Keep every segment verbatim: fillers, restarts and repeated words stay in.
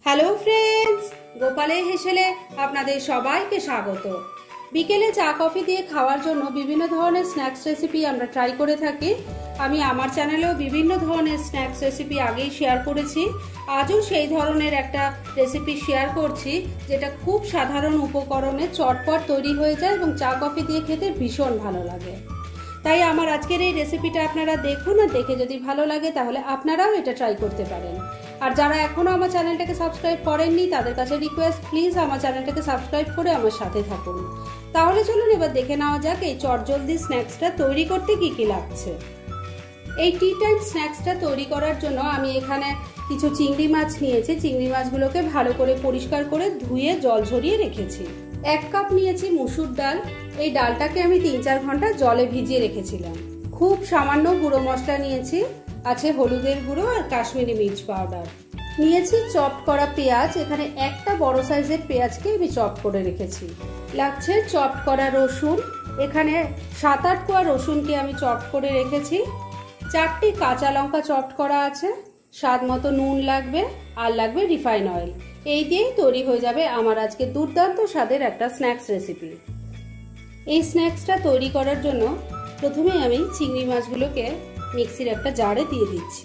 Hello friends, গোপালে হেসেলে আপনাদের সবাইকে স্বাগত। বিকেলে চা কফি দিয়ে খাওয়ার জন্য বিভিন্ন ধরনের স্ন্যাক্স রেসিপি আমরা ট্রাই করে থাকি। আমি আমার চ্যানেলেও বিভিন্ন ধরনের স্ন্যাক্স রেসিপি আগেই শেয়ার করেছি। আজও সেই ধরনের একটা রেসিপি শেয়ার করছি, যেটা খুব সাধারণ উপকরণে চটপট তৈরি হয়ে যায় এবং চা কফি দিয়ে খেতে ভীষণ ভালো লাগে। তাই আমার আজকের এই রেসিপিটা আপনারা দেখুন, আর দেখে যদি ভালো লাগে তাহলে আপনারাও এটা ট্রাই করতে পারেন। আর যারা এখনও আমার চ্যানেলটাকে সাবস্ক্রাইব করেননি তাদের কাছে রিকোয়েস্ট, প্লিজ আমার চ্যানেলটাকে সাবস্ক্রাইব করে আমার সাথে থাকুন। তাহলে চলুন এবার দেখে নেওয়া যাক এই চটজলদি স্ন্যাক্সটা তৈরি করতে কি কি লাগছে। এই টি টাইম স্ন্যাক্সটা তৈরি করার জন্য আমি এখানে কিছু চিংড়ি মাছ নিয়েছি। চিংড়ি মাছগুলোকে ভালো করে পরিষ্কার করে ধুয়ে জল ঝরিয়ে রেখেছি। এক কাপ নিয়েছি মুসুর ডাল। এই ডালটাকে আমি তিন চার ঘন্টা জলে ভিজিয়ে রেখেছিলাম। খুব সামান্য গুঁড়ো মশলা নিয়েছি, আছে হলুদের গুঁড়ো আর কাশ্মীরি মির্চ পাউডার। নিয়েছি চপ করা পেঁয়াজ, এখানে একটা বড় সাইজের পেঁয়াজকে আমি চপ করে রেখেছি। লাগছে চপ করা রসুন, এখানে সাত আট কোয়া রসুনকে আমি চপ করে রেখেছি। চারটি কাঁচা লঙ্কা চপ করা আছে, স্বাদ মতো নুন লাগবে, আর লাগবে রিফাইন অয়েল। এই দিয়েই তৈরি হয়ে যাবে আমার আজকে দুর্দান্ত স্বাদের একটা স্ন্যাক্স রেসিপি। এই স্ন্যাক্সটা তৈরি করার জন্য প্রথমে আমি চিংড়ি মাছগুলোকে মিক্সির একটা জারে দিয়ে দিচ্ছি।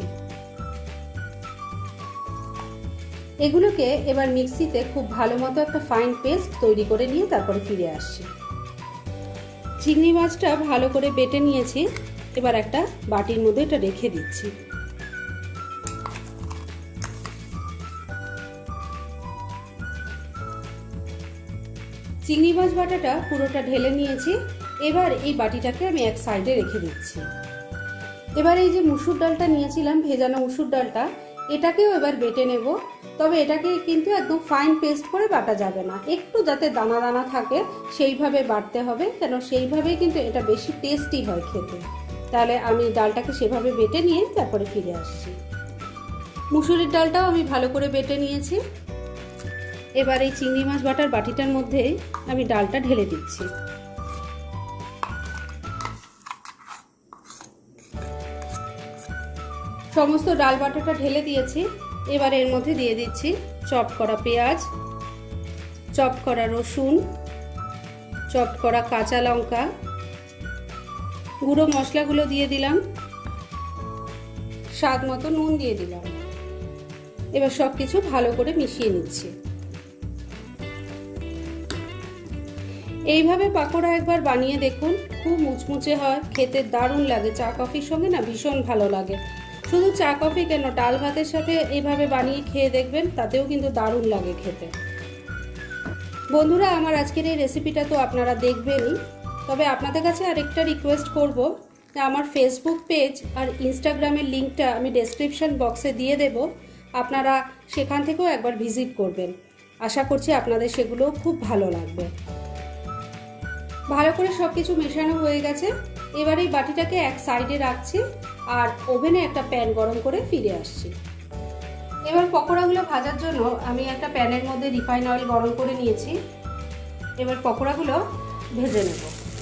এগুলোকে এবার মিক্সিতে খুব ভালো মতো একটা ফাইন পেস্ট তৈরি করে নিয়ে তারপরে ফিরে আসছি। চিংড়ি মাছটা ভালো করে বেটে নিয়েছি, এবার একটা বাটির মধ্যে এটা রেখে দিচ্ছি। চিংড়ি মাছ বাটাটা পুরোটা ঢেলে নিয়েছি। এবার এই বাটিটাকে আমি এক সাইডে রেখে দিচ্ছি। এবার এই যে মুসুর ডালটা নিয়েছিলাম, ভেজানো মুসুর ডালটা, এটাকেও এবার বেটে নেব। তবে এটাকে কিন্তু একদম ফাইন পেস্ট করে বাটা যাবে না, একটু যাতে দানা দানা থাকে সেইভাবে বাটতে হবে, কেন সেইভাবেই কিন্তু এটা বেশি টেস্টি হয় খেতে। তাহলে আমি ডালটাকে সেভাবে বেটে নিয়ে তারপরে ফিরে আসছি। মুসুরির ডালটাও আমি ভালো করে বেটে নিয়েছি। এবার এই চিংড়ি মাছ বাটার বাটিটার মধ্যে আমি ডালটা ঢেলে দিচ্ছি। সমস্ত ডাল বাটাটা ঢেলে দিয়েছি। এবার এর মধ্যে দিয়ে দিচ্ছি চপ করা পেঁয়াজ, চপ করা রসুন, চপ করা কাঁচা লঙ্কা, গুঁড়ো মশলাগুলো দিয়ে দিলাম, স্বাদ মতো নুন দিয়ে দিলাম। এবার সবকিছু ভালো করে মিশিয়ে নিচ্ছি। এইভাবে পাকোড়া একবার বানিয়ে দেখুন, খুব মুচমুচে হয়, খেতে দারুণ লাগে। চা কফির সঙ্গে না ভীষণ ভালো লাগে। শুধু চা কফি কেন, ডাল ভাতের সাথে এইভাবে বানিয়ে খেয়ে দেখবেন, তাতেও কিন্তু দারুণ লাগে খেতে। বন্ধুরা, আমার আজকের এই রেসিপিটা তো আপনারা দেখবেনই, তবে আপনাদের কাছে আরেকটা রিকোয়েস্ট করব, যে আমার ফেসবুক পেজ আর ইনস্টাগ্রামের লিঙ্কটা আমি ডেসক্রিপশন বক্সে দিয়ে দেব। আপনারা সেখান থেকেও একবার ভিজিট করবেন। আশা করছি আপনাদের সেগুলোও খুব ভালো লাগবে। ভালো করে সব কিছু মেশানো হয়ে গেছে। এবার এই বাটিটাকে এক সাইডে রাখছি আর ওভেনে একটা প্যান গরম করে ফিরে আসছি। এবার পকোড়াগুলো ভাজার জন্য আমি একটা প্যানের মধ্যে রিফাইন অয়েল গরম করে নিয়েছি। এবার পকোড়াগুলো ভেজে নেব।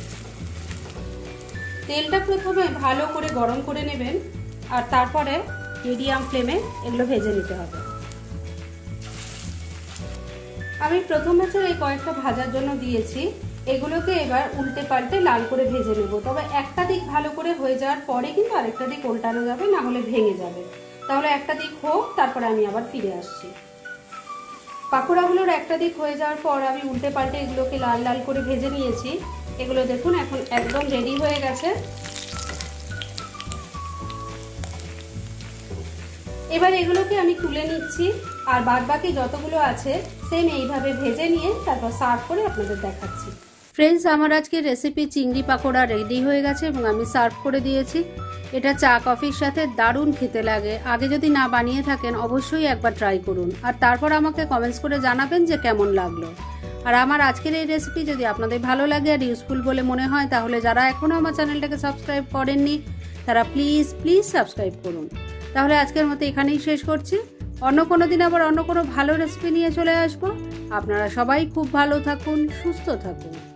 তেলটা প্রথমে ভালো করে গরম করে নেবেন, আর তারপরে মিডিয়াম ফ্লেমে এগুলো ভেজে নিতে হবে। আমি প্রথম ব্যাচের এই কয়েকটা ভাজার জন্য দিয়েছি। এগুলোকে এবার উল্টে পাল্টে লাল করে ভেজে নেব। তবে একটা দিক ভালো করে হয়ে যাওয়ার পরে কিন্তু আরেকটা দিক উল্টানো যাবে, না হলে ভেঙে যাবে। তাহলে একটা দিক হোক, তারপরে আমি আবার ফিরে আসছি। পাকোড়াগুলোর একটা দিক হয়ে যাওয়ার পর আমি উল্টে পাল্টে এগুলোকে লাল লাল করে ভেজে নিয়েছি। এগুলো দেখুন এখন একদম রেডি হয়ে গেছে। এবার এগুলোকে আমি তুলে নিচ্ছি, আর বাদ বাকি যতগুলো আছে সেম এইভাবে ভেজে নিয়ে তারপর সার্ভ করে আপনাদের দেখাচ্ছি। ফ্রেন্ডস, আমার আজকে রেসিপি চিংড়ি পাকোড়া রেডি হয়ে গেছে এবং আমি সার্ভ করে দিয়েছি। এটা চা কফির সাথে দারুণ খেতে লাগে। আগে যদি না বানিয়ে থাকেন অবশ্যই একবার ট্রাই করুন, আর তারপর আমাকে কমেন্টস করে জানাবেন যে কেমন লাগলো। আর আমার আজকের এই রেসিপি যদি আপনাদের ভালো লাগে আর ইউজফুল বলে মনে হয়, তাহলে যারা এখনও আমার চ্যানেলটাকে সাবস্ক্রাইব করেননি তারা প্লিজ প্লিজ সাবস্ক্রাইব করুন। তাহলে আজকের মতো এখানেই শেষ করছি। অন্য কোনো দিন আবার অন্য কোনো ভালো রেসিপি নিয়ে চলে আসবো। আপনারা সবাই খুব ভালো থাকুন, সুস্থ থাকুন।